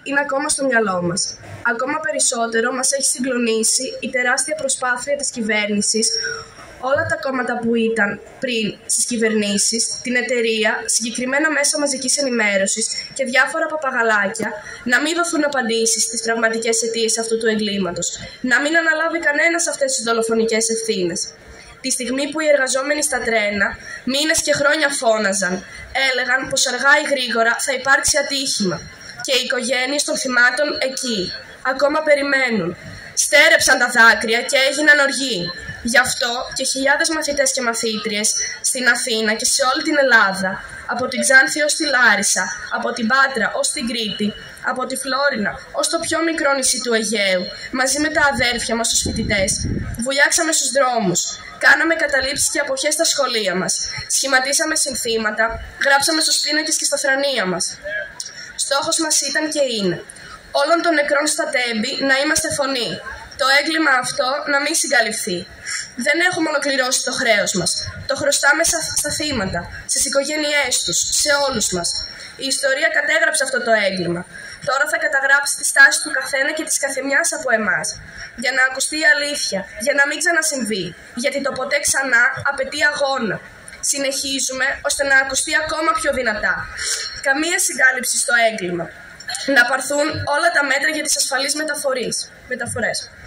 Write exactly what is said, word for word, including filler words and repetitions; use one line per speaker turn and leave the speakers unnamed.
είναι ακόμα στο μυαλό μας. Ακόμα περισσότερο μας έχει συγκλονίσει η τεράστια προσπάθεια της κυβέρνησης, όλα τα κόμματα που ήταν πριν στις κυβερνήσεις, την εταιρεία, συγκεκριμένα μέσα μαζικής ενημέρωσης και διάφορα παπαγαλάκια, να μην δοθούν απαντήσεις στις πραγματικές αιτίες αυτού του εγκλήματος, να μην αναλάβει κανένας αυτές τις δολοφονικές ευθύνες. Τη στιγμή που οι εργαζόμενοι στα τρένα μήνες και χρόνια φώναζαν, έλεγαν πως αργά ή γρήγορα θα υπάρξει ατύχημα και οι οικογένειες των θυμάτων εκεί, ακόμα περιμένουν. Στέρεψαν τα δάκρυα και έγιναν οργοί. Γι' αυτό και χιλιάδες μαθητές και μαθήτριες στην Αθήνα και σε όλη την Ελλάδα, από την Ξάνθη ως τη Λάρισα, από την Πάτρα ως την Κρήτη, από τη Φλόρινα ως το πιο μικρό νησί του Αιγαίου, μαζί με τα αδέρφια μας τους φοιτητές, βουλιάξαμε στους δρόμους, κάναμε καταλήψεις και αποχές στα σχολεία μας, σχηματίσαμε συνθήματα, γράψαμε στους πίνακες και στα θρανία μας. Στόχος μας ήταν και είναι όλων των νεκρών στα Τέμπη να είμαστε φωνή. Το έγκλημα αυτό να μην συγκαλυφθεί. Δεν έχουμε ολοκληρώσει το χρέος μας. Το χρωστάμε στα θύματα, στις οικογένειές τους, σε όλους μας. Η ιστορία κατέγραψε αυτό το έγκλημα. Τώρα θα καταγράψει τη στάση του καθένα και της καθεμιάς από εμάς. Για να ακουστεί η αλήθεια, για να μην ξανασυμβεί. Γιατί το ποτέ ξανά απαιτεί αγώνα. Συνεχίζουμε ώστε να ακουστεί ακόμα πιο δυνατά. Καμία συγκάλυψη στο έγκλημα. Να πάρθουν όλα τα μέτρα για τις ασφαλείς μεταφορές.